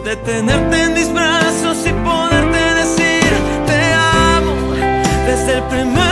de tenerte en mis brazos y poderte decir te amo desde el primer